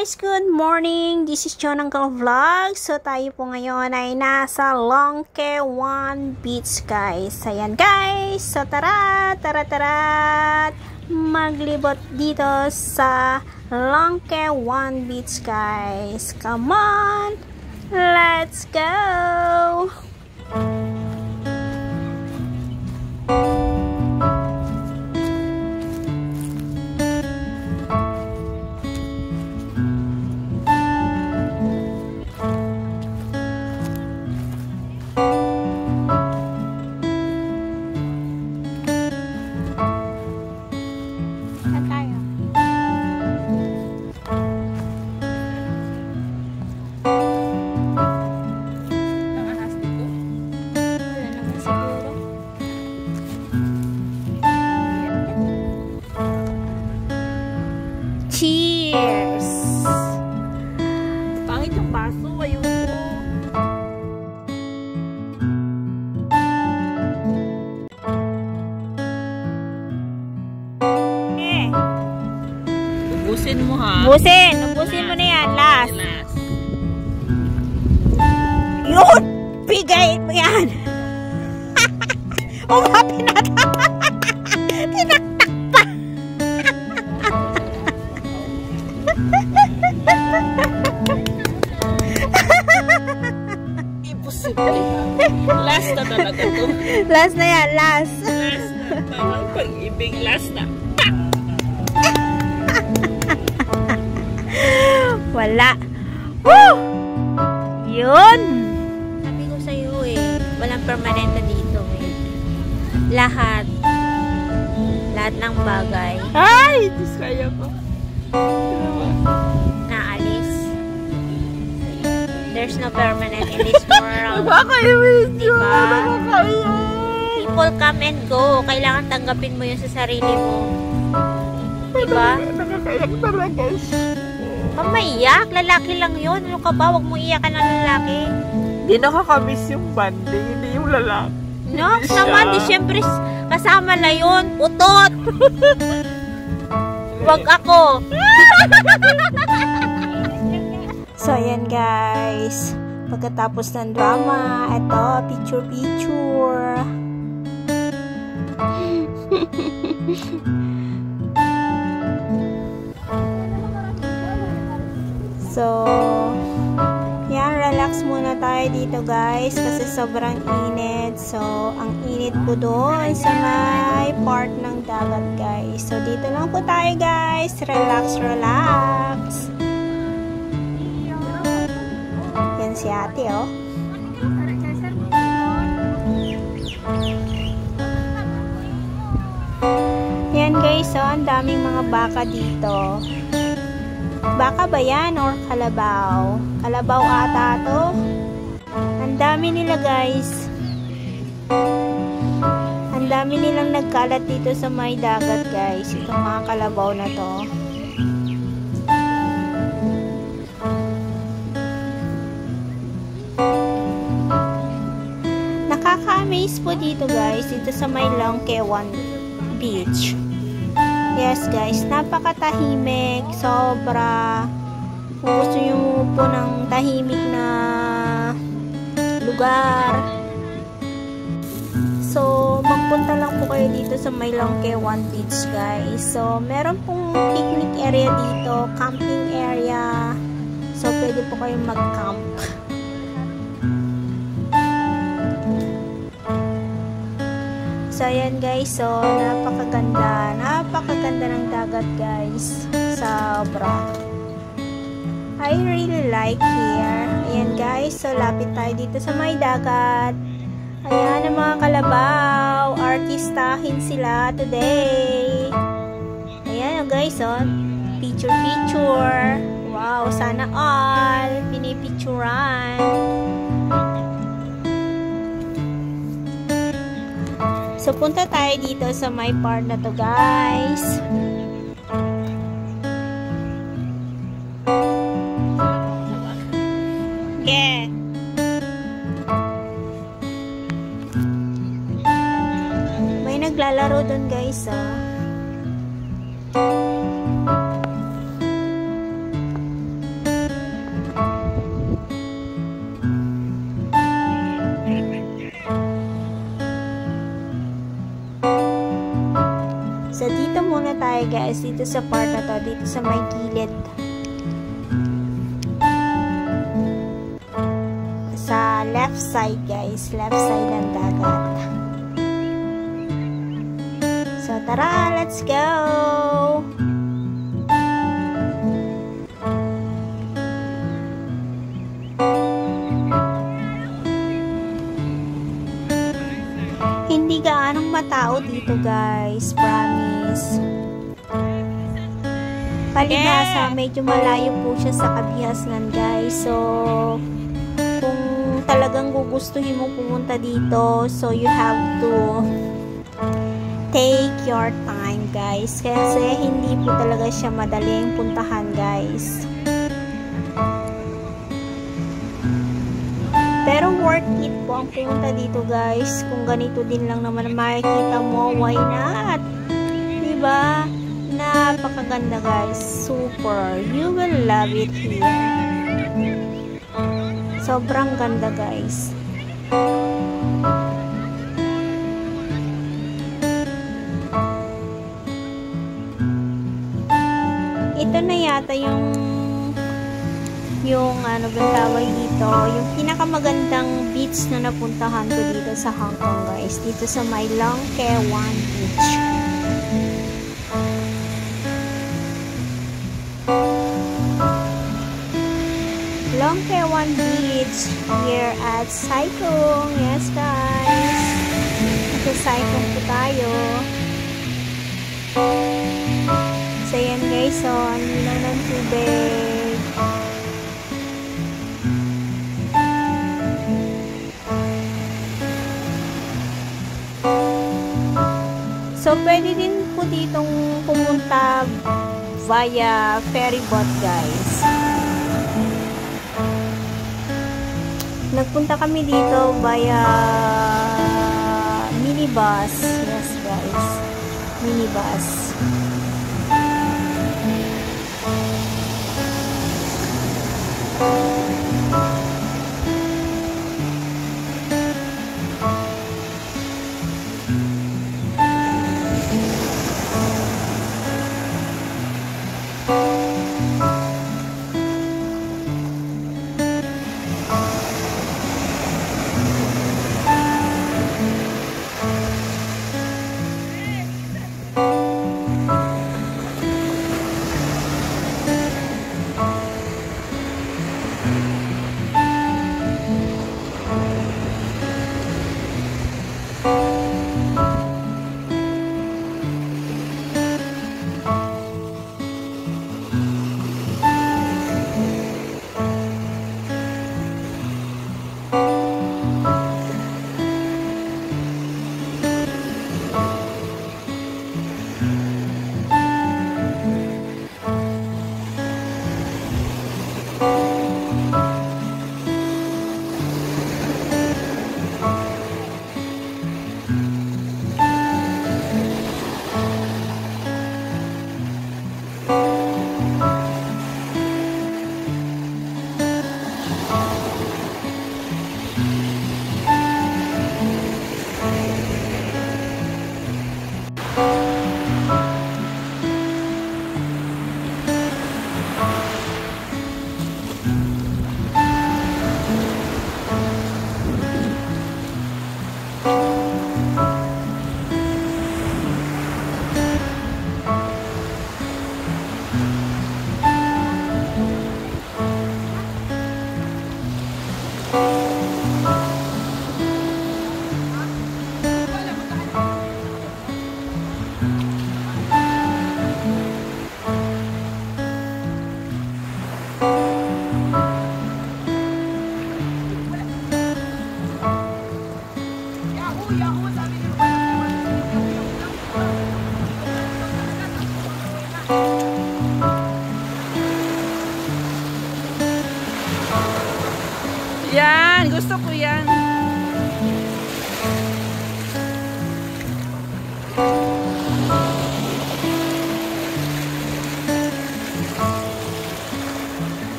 guys! Good morning! This is Jonangkal Vlog. So tayo po ngayon ay nasa Longkewan Beach guys. Ayan guys! So tara! Maglibot dito sa Longkewan Beach guys. Come on! Let's go! Cheers! Pangit yung baso, ayoko. Ubusin mo ha. Ubusin mo na yan, last. Yun! Bigay mo yan! Umapin na tinaktak pa! Imposible. Last na talaga to. Last na yan, last. Last na. Parang pag-ibig, last na. Wala. Woo! Yun! Sabi ko sa'yo eh, walang permanente dito eh. Lahat ng bagay. Ay! Diskaya ko. Naalis. There's no permanent in this world. Nakakaiwis yun! Diba? Nakakaiwis! People come and go. Kailangan tanggapin mo yun sa sarili mo. Diba? Nakakaiyak talaga. Pamaiyak. Lalaki lang yun. Ano ka ba? Huwag mo iyakan ng lalaki. Hindi nakakamiss yung banding. Hindi yung lalaki. No, naman. Di syempre kasama na yun. Utot. Wag ako. So, ayan guys. Pagkatapos ng drama, ito, picture. So, yan, relax muna tayo dito guys kasi sobrang init. So, ang init po doon sa may part ng dagat guys. So, dito lang po tayo guys. Relax. Yan si ate oh. Yan guys, so ang daming mga baka dito. Baka ba yan or kalabaw? Kalabaw ata to. Ang dami nila guys. Ang dami nilang nagkalat dito sa may dagat guys. Itong mga kalabaw na to. Nakaka-amaze po dito guys. Dito sa may Longkewan Beach. Yes guys, napakatahimik, sobra. Kung gusto nyo po ng tahimik na lugar, so magpunta lang po kayo dito sa may Longkewan Beach guys. So meron pong picnic area dito, camping area. So pwede po kayong mag-camp. So, ayan guys. So, napakaganda ng dagat guys. Sobra. I really like here. Ayan guys. So, lapit tayo dito sa may dagat. Ayan ang mga kalabaw. Artistahin sila today. Ayan guys. So, picture. Wow, sana all. Pinipicturan. So, punta tayo dito sa my part na to, guys. Okay. May naglalaro doon, guys, oh. So, dito muna tayo guys, dito sa part na to, dito sa may gilid. Sa left side guys, left side ng dagat. So, tara, let's go! Hindi gaanong matao dito guys, promise. Palibhasa, medyo malayo po siya sa Kabihasnan guys. So, kung talagang gugustuhin mo pumunta dito, so you have to take your time guys. Kasi hindi po talaga siya madaling puntahan guys. Pero worth it po ang pumunta dito guys. Kung ganito din lang naman makikita mo, why not? Diba? Napakaganda guys. Super. You will love it here. Sobrang ganda guys. Ito na yata yung ano ba tawag dito, yung pinakamagandang beach na napuntahan ko dito sa Hong Kong guys, dito sa may Long Kea Wan Beach. Long Kea Wan Beach here at Sai Kung. Yes guys, sa Sai Kung po tayo. So yan guys, so ang linaw ng tubig. So, pwede din po ditong pumunta via ferry boat, guys. Nagpunta kami dito via minibus. Yes, guys. Minibus.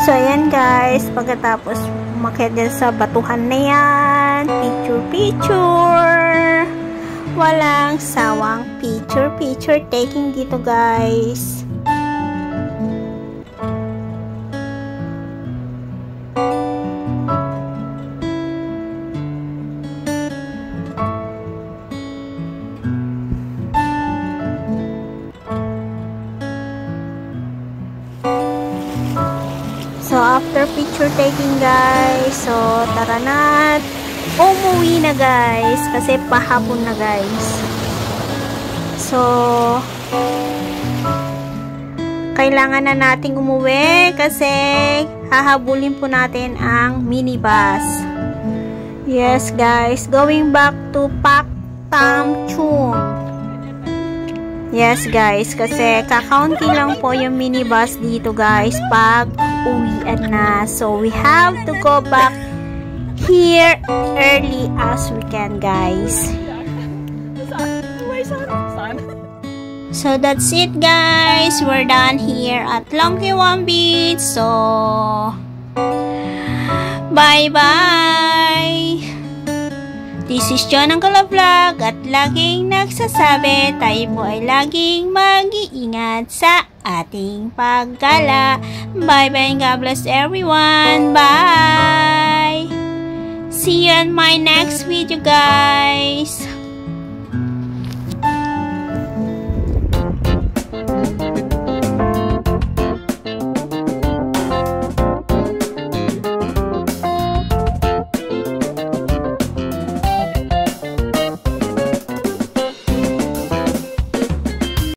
So, ayan guys, pagkatapos umakyat dyan sa batuhan na yan, picture. Walang sawang picture taking dito guys. So, after picture taking guys, so, tara na, umuwi na guys, kasi pahapon na guys. So, kailangan na nating umuwi, kasi hahabulin po natin ang minibus. Yes guys, going back to Pak Tam Chung. Yes guys, kasi kakaunti lang po yung minibus dito guys pag uwian na. So we have to go back here early as we can guys. So that's it guys, we're done here at Long Kewan Beach. So bye bye. This is John ang Vlog at laging nagsasabi tayo po ay laging mag-iingat sa ating paggala. Bye bye and God bless everyone. Bye. See you in my next video guys.